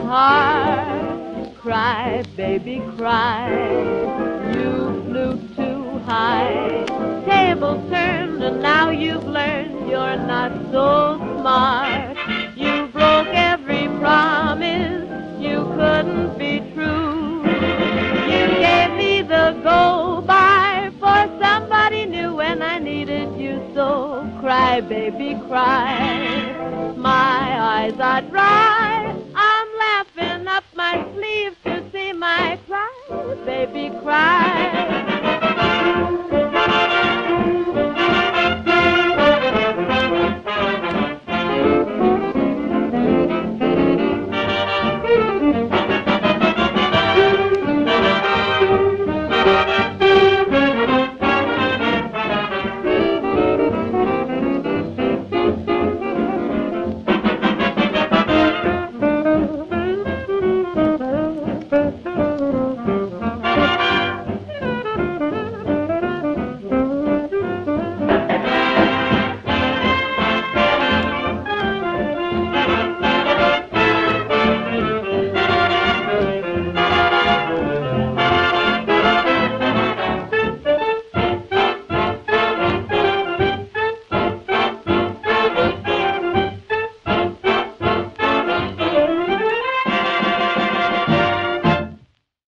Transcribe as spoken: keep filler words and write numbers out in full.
heart. Cry, baby, cry. You flew too high. Tables turned and now you've learned you're not so smart. You broke every promise. You couldn't be true. You gave me the go-by for somebody new when I needed you so. Cry, baby, cry. My eyes are dry. I'm laughing up my sleeve to see my pride. Baby, cry.